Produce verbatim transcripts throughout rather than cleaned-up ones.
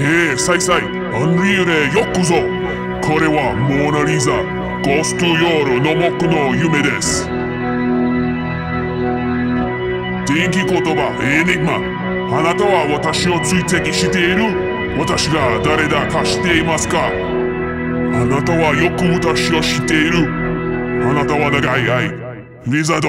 ええ、サイサイ、アンリューレよくぞ。これはモナリザ、ゴストヨールの木の夢です。電気言葉エニグマ、あなたは私を追跡している？私が誰だか知っていますか？あなたはよく私を知っている。あなたは長い愛、リザード、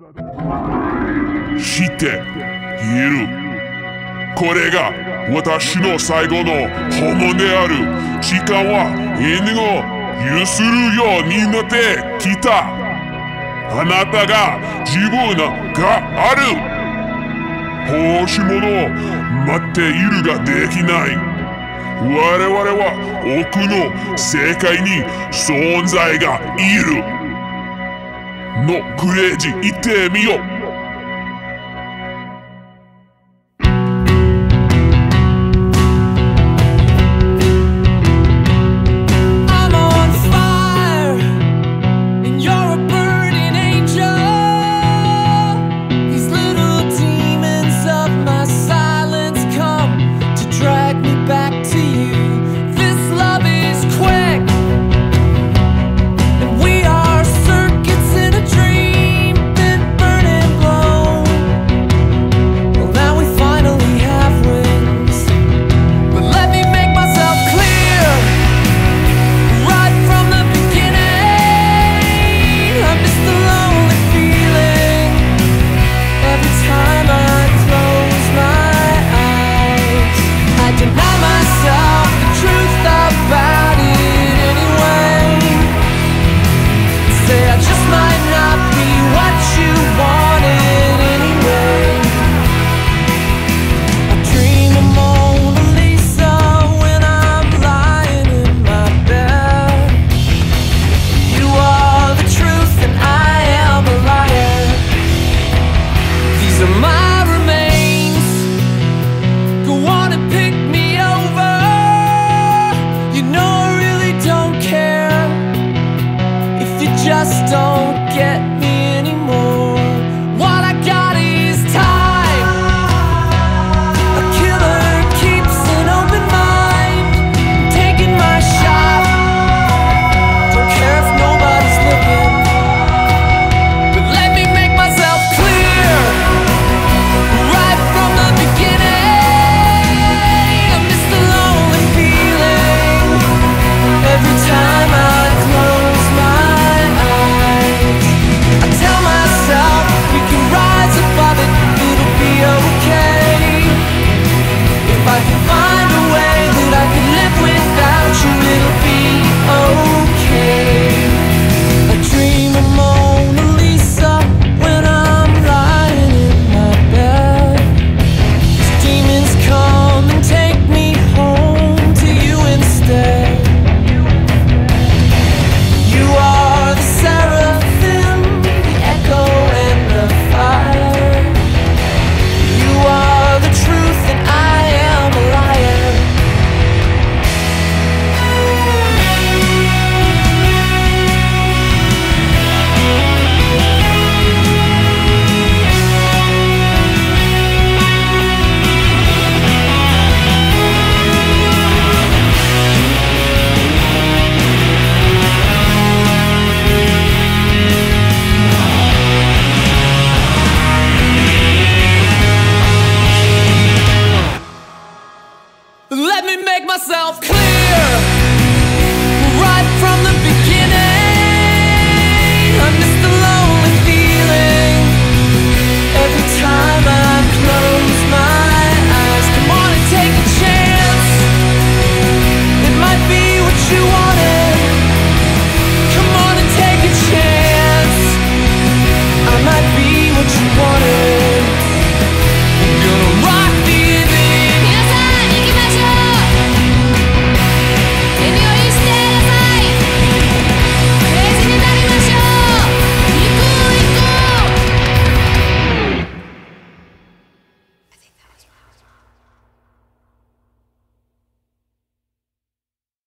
知っている。これが私の最後の訪問である。時間は犬をゆするようになってきた。あなたが自分がある。欲しいものを待っているができない。我々は奥の世界に存在がいるのクレイジー言ってみよう。 Just don't get me anymore. What I got is time. A killer keeps an open mind. I'm taking my shot. Don't care if nobody's looking. But let me make myself clear. Right from the beginning, I miss the lonely feeling. Every time I close my I can find a way that I can live without you, it'll be okay. I dream of Mona Lisa when I'm lying in my bed. These demons come and take me home to you instead. You are the seraphim, the echo and the fire. You are the truth and I am a liar. Let me make myself clear.